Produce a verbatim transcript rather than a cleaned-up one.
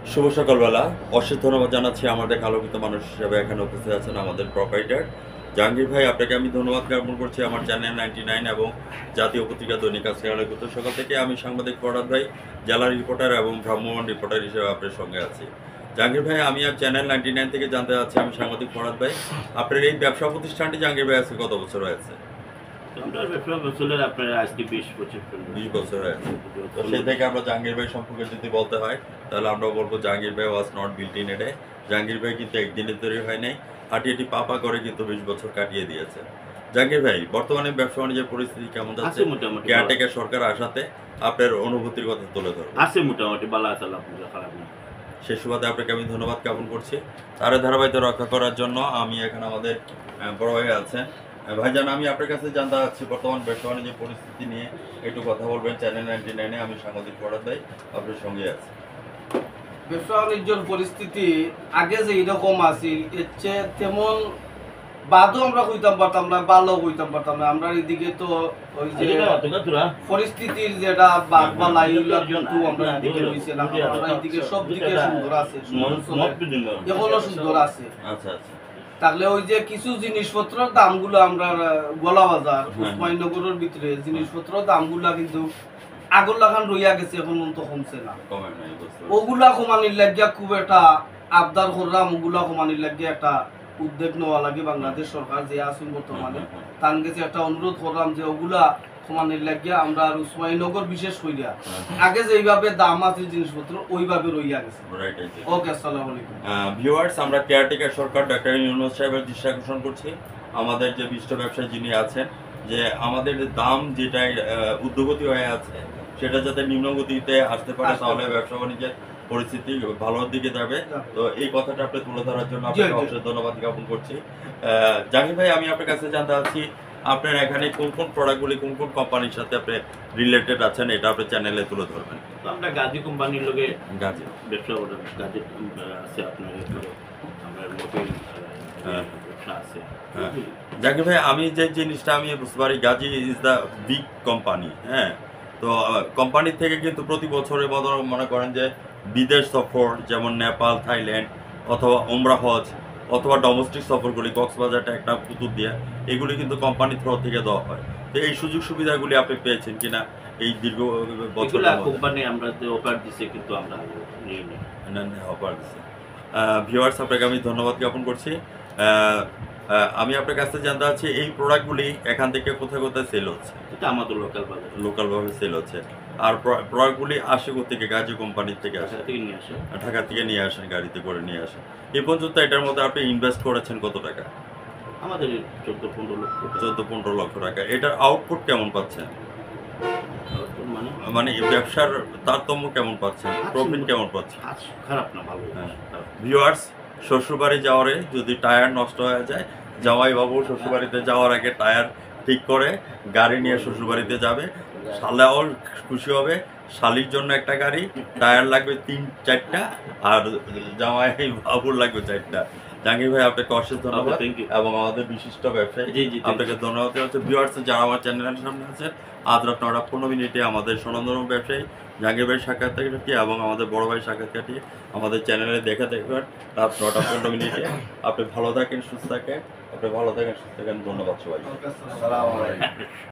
শুভ সকালবেলা। অশেষ ধন্যবাদ জানাচ্ছি আমাদের আলোকিত মানুষ হিসেবে এখানে উপস্থিত আছেন আমাদের প্রোপাইটার জাহাঙ্গীর ভাই। আপনাকে আমি ধন্যবাদ জ্ঞাপন করছি আমার চ্যানেল নাইনটি নাইন এবং জাতীয় পত্রিকা দৈনিক আজকে আলোকিত সকাল থেকে। আমি সাংবাদিক ফরহাদ ভাই, জেলা রিপোর্টার এবং ভ্রাম্যমাণ রিপোর্টার হিসেবে আপনার সঙ্গে আছি। জাহাঙ্গীর ভাই, আমি আর চ্যানেল নাইনটি নাইন থেকে জানতে চাচ্ছি, আমি সাংবাদিক ফরহাদ ভাই, আপনার এই ব্যবসা প্রতিষ্ঠানটি জাহাঙ্গীর ভাই আজকে কত বছর হয়েছে? বিশ বছর হয়েছে। তো সেই থেকে আমরা জাহাঙ্গীর ভাই সম্পর্কে যদি বলতে হয় তাহলে আমরা বলবো জাহাঙ্গীর ভাই was not built in a day. Jahangir ভাই কিন্তু একদিনে তৈরি হয় নাই, হাঁটিয়ে পাপা করে কিন্তু বিশ বছর কাটিয়ে দিয়েছে। জাহাঙ্গীর ভাই, বর্তমানে ব্যবসা বাণিজ্যের পরিস্থিতি কেমন যাচ্ছে? কেয়ারটেকার সরকার আসাতে আপনার অনুভূতির কথা তুলে ধরুন। আছে মোটামুটি ভালো আছে, খারাপ না। সে সুবাদে আপনাকে আমি ধন্যবাদ জ্ঞাপন করছি। তার ধারাবাহিকতা রক্ষা করার জন্য আমি এখানে আমাদের বড় ভাই আছেন। ভাইজান, আমি আপনার কাছে জানতে চাচ্ছি বর্তমান ব্যবসা বাণিজ্যের পরিস্থিতি নিয়ে একটু কথা বলবেন। চ্যানেল নাইনটি নাইনে আমি সাংবাদিক ফরহাদ ভাই আপনার সঙ্গে আছি। ব্যবসা বাণিজ্যের পরিস্থিতি আগে যে এরকম আছে এর চেয়ে তেমন বাদও আমরা কইতাম পারতাম না, ভালো কইতাম পারতাম না। আমরা এদিকে তো ওই যে পরিস্থিতির যেটা বাদ বা লাইগুলো কিন্তু আমরা এদিকে হইছে না, আমরা এদিকে সব দিকে সুন্দর আছে, এখনো সুন্দর আছে। আচ্ছা আচ্ছা। তাহলে ওই যে কিছু জিনিসপত্রের দামগুলো আমরা গোলা বাজার উসমানীনগরের ভিতরে জিনিসপত্রের দামগুলা কিন্তু আগর লাগান রইয়া গেছে, এখন মন তো কমছে না। ওগুলা কমানির লাগিয়া খুব একটা আবদার করলাম, ওগুলা কমানির লাগিয়া একটা উদ্যোগ নেওয়া লাগে বাংলাদেশ সরকার যে আছেন বর্তমানে, তার কাছে একটা অনুরোধ করলাম যে ওগুলা কমানির লাগিয়া আমরা আর উসমানীনগর বিশেষ কইরা আগে যেইভাবে দাম আছে জিনিসপত্র ওইভাবে রইয়া গেছে। ওকে, আসসালামু আলাইকুম ভিউয়ার্স। আমরা কেয়ারটেকার সরকার ডক্টর ইউনূস সাহেবের দৃষ্টি আকর্ষণ করছি, আমাদের যে বিশিষ্ট ব্যবসায়ী যিনি আছেন, যে আমাদের দাম যেটা ঊর্ধ্বগতি হয়ে আছে সেটা যাতে নিম্নগতিতে আসতে পারে, তাহলে ব্যবসা বাণিজ্যের পরিস্থিতি ভালোর দিকে যাবে। তো এই কথাটা আপনি তুলে ধরার জন্য আপনাকে অবশ্যই ধন্যবাদ জ্ঞাপন করছি। জাহাঙ্গীর ভাই, আমি আপনার কাছে জানতে চাচ্ছি আপনার এখানে কোন কোন প্রোডাক্টগুলি কোন কোন কোম্পানির সাথে আপনি রিলেটেড আছেন, এটা আপনি চ্যানেলে তুলে ধরবেন। তো আমরা গাজী কোম্পানির লগে গাজী ব্যবসা করি, গাজী আছে আপনার আমরা মোবিল ব্যবসা আছে। জাহাঙ্গীর ভাই, আমি যে জিনিসটা আমি বুঝতে পারি, Gazi is the big company. হ্যাঁ, তো কোম্পানি থেকে কিন্তু প্রতি বছরে মনে করেন যে বিদেশ সফর, যেমন নেপাল, থাইল্যান্ড অথবা ওমরা হজ অথবা ডোমেস্টিক সফরগুলি কক্সবাজারটা একটা পুতুল দিয়ে, এগুলি কিন্তু কোম্পানি থ্রো থেকে দেওয়া হয়। তো এই সুযোগ সুবিধাগুলি আপনি পেয়েছেন কিনা এই দীর্ঘ বছর? কোম্পানি আমরা অফার দিছে, কিন্তু আমরা নিই না, অফার দিছে। ভিউয়ার্স, আপনাকে আমি ধন্যবাদ জ্ঞাপন করছি। আমি আপনার কাছে জানতে চাচ্ছি এই প্রোডাক্টগুলি এখান থেকে কোথায় কোথায় সেল হচ্ছে? এটা আমাদের লোকাল বাজার, লোকালভাবে সেল হচ্ছে। আর প্রোডাক্টগুলি আসে থেকে গাজী কোম্পানির থেকে আসে, থেকে নিয়ে আসে, ঢাকা থেকে নিয়ে আসেন, গাড়িতে করে নিয়ে আসেন। এই পর্যন্ত এটার মধ্যে আপনি ইনভেস্ট করেছেন কত টাকা? আমাদের চোদ্দ পনেরো লক্ষ চোদ্দ পনেরো লক্ষ টাকা। এটার আউটপুট কেমন পাচ্ছেন? মানে মানে ব্যবসার তারতম্য কেমন পাচ্ছেন, প্রফিট কেমন পাচ্ছেন? খারাপ না, ভালো। ভিউয়ার্স, শ্বশুরবাড়ি যাওয়ারে যদি টায়ার নষ্ট হয়ে যায়, জামাইবাবু শ্বশুরবাড়িতে যাওয়ার আগে টায়ার ঠিক করে গাড়ি নিয়ে শ্বশুরবাড়িতে যাবে, শালাও খুশি হবে। শালির জন্য একটা গাড়ি, টায়ার লাগবে তিন চারটা, আর জামাই বাবুর লাগবে চারটা। জাহাঙ্গীর ভাই, আপনাকে অশেষ ধন্যবাদ এবং আমাদের বিশিষ্ট ব্যবসায়ী আপনাকে ধন্যবাদ হচ্ছে। ভিউয়ার্স, যারা আমার চ্যানেলের সামনে আছেন, আজ রাত নটা পনেরো মিনিটে আমাদের স্বনামধন্য ব্যবসায়ী জাহাঙ্গীর ভাই সাক্ষাৎকারটি এবং আমাদের বড় ভাই সাক্ষাৎকারটি আমাদের চ্যানেলে দেখে দেখবেন রাত নটা পনেরো মিনিটে। আপনি ভালো থাকেন, সুস্থ থাকেন। আপনি ভালো থাকেন, সুস্থ থাকেন। ধন্যবাদ সবাই।